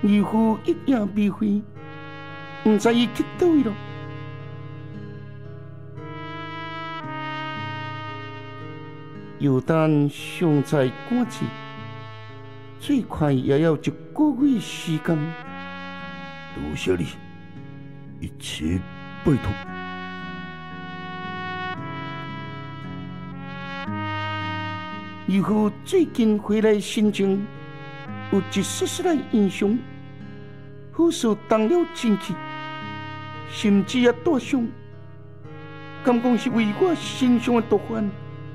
义父一夜未回，唔知伊去倒位咯。有但尚在赶制，最快也要1个月时间。 多谢你，一切拜托。 义父最近回来心情有一丝丝的影响，护士动了真气，甚至也大伤，敢讲是为我身上的毒患。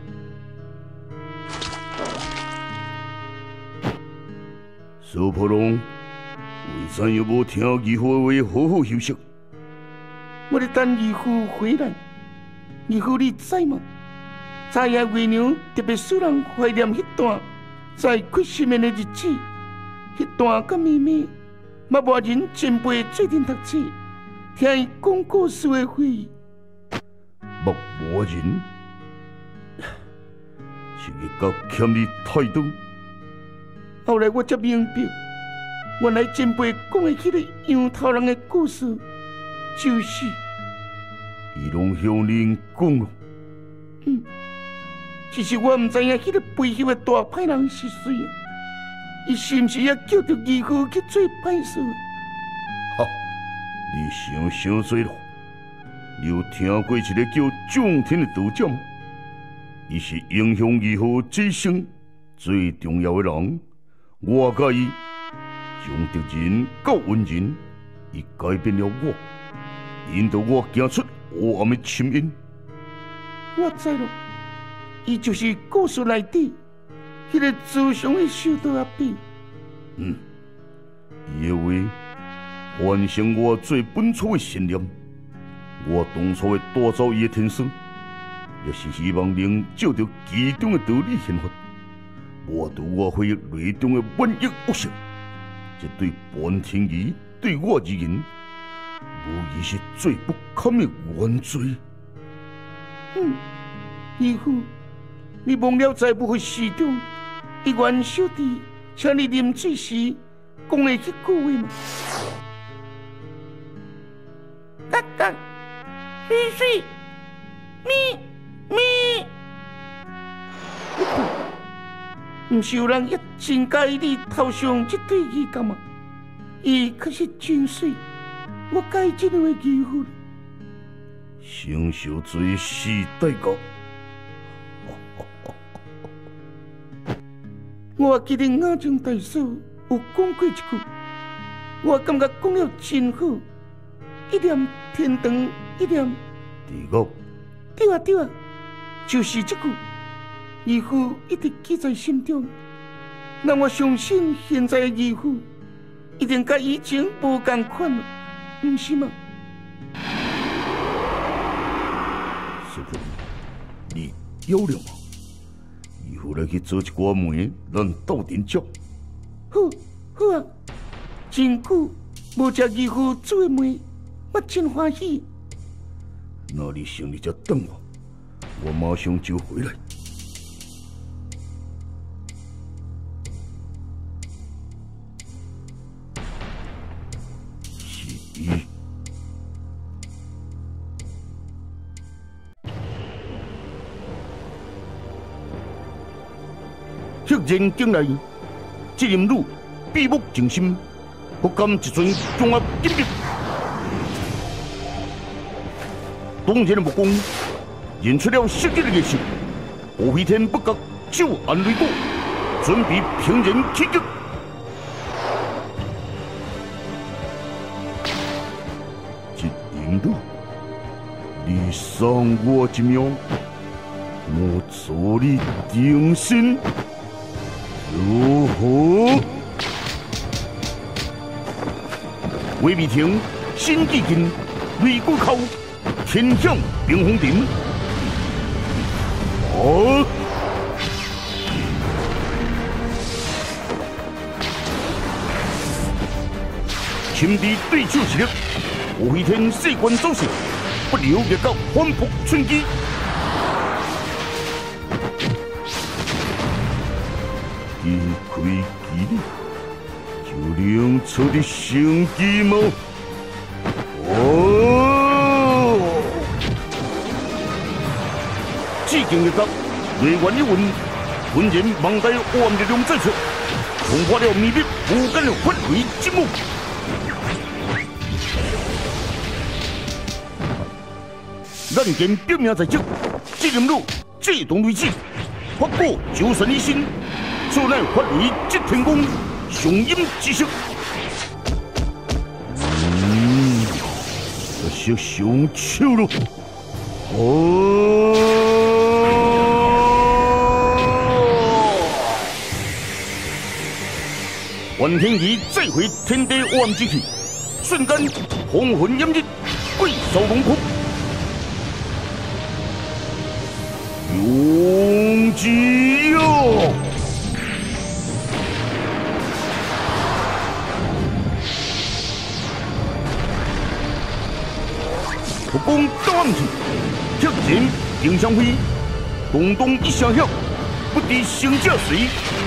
苏破龙，为啥又无听义父的话，好好休息？ 我咧等义父回来，义父你知吗？昨夜月娘特别使人怀念迄段在缺失眠的日子，迄段甲妹妹嘛无人前辈做阵读书，听伊讲故事的回忆。 目无人，是日甲欠你太多。 后来我才明白，原来前辈讲的迄个羊头人的故事，就是伊拢向恁讲了。 只是我唔知影迄个背后的大歹人是谁，伊是毋是也叫着义父去做歹事？ 哈，你想多了。你有听过一个叫蒋天的道长？伊是影响义父这生最重要的人。我甲伊从敌人到恩人，伊改变了我，引导我行出黑暗的深渊。 我知咯。伊就是故事内底迄个慈祥的修道阿伯。 伊的话唤醒我最本初的信念。我当初会打造伊的天生，也是希望能照着其中的道理显发，无拄我回忆内中的万亿恶性。这对本天意，对我而言，无疑是最不堪的原罪。 义父。你忘了在部会市中，伊元小弟请你啉水时讲的迄句话吗？嘎嘎，水，咪。唔是有人也真介意你头上这对耳夹吗？伊可是真水，我介真样的义父。 承受罪是代价。 我记得眼镜大嫂有讲过一句，我感觉讲了真好。一念天堂，一念地狱。 对啊，就是这句。义父一直记在心中，让我相信现在的义父一定甲以前无同款了，不是吗？ 师傅，你有了吗？以后来去做一寡梅，咱斗阵食。 好啊，真久无食义父煮的梅，我真欢喜。 那你先在这等我马上就回来。是伊。 赫然境内，这任女闭目静心，不甘一尊强压金玉。当然的目光演出了昔日的艺术，胡飞天不觉手按擂鼓，准备平人起击。 这引导，你伤我一命，我助你定心。如何？魏美婷新技劲，擂鼓口，天响冰红顶。亲敌对手实力，胡飞天四关走势，不留一角反扑寸机。机开机理， 就能彻底升级吗？哦！至今日达，内外一问，浑然望带黑暗力量再出，冲破了秘密无间的法律之幕。人间表命在即，责任路制动雷子，法果就神一心，此乃法律即天公，上阴之色。这色上手了。哦！幻天仪再回天地黑暗之气，瞬间红魂炎日，鬼兽龙哭。永吉哟！不攻当暗去，挑战定相辉，东东一声响，不敌行者谁？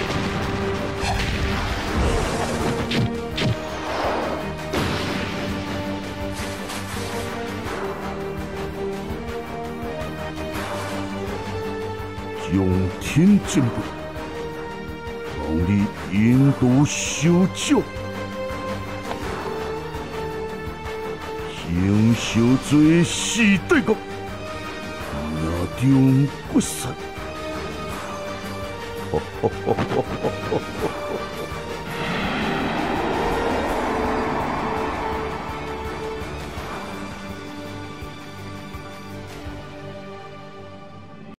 将天进步，望你引导修教，行修最时代国，野中骨散。